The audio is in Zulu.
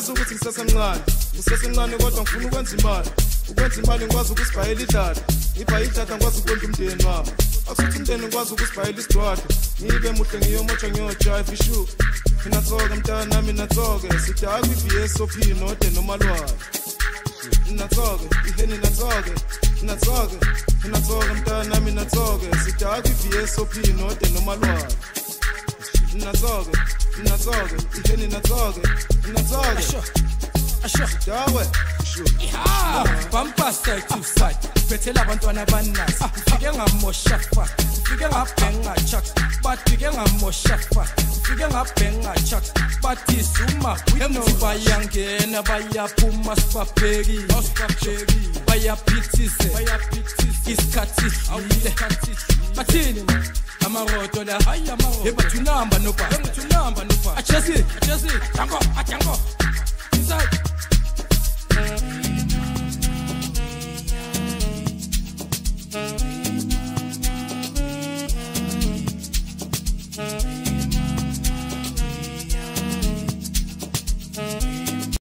uyazi ukuthi ngisesemncane kodwa ngifuna ukwenza imali ngikwazi ukusibhayela idlada ngibhaye idlada ngikwazi ukondla umndeni wami akusuthi umndeni ngikwazi ukusibhayela isidwada ngibe muhle ngiyomotsha ngiyojive ishu Natsoge mtana nami natsoge sidakwa iVSOP node nomalwane natsoge iheni natsoge mtana nami natsoge sidakwa iVSOP node nomalwane natsoge iheni natsoge dawe bumper side to side phethela abantwana abanasi ufike ngamosha fa ufike ngabhenga chuck bafike ngamosha fa ufike ngabhenga chuck bathi suma emthi bayangena bayaphuma sibabheki bayaphithise isikhathi awule bathini amaroto la ebathu number no pa achesi jango inside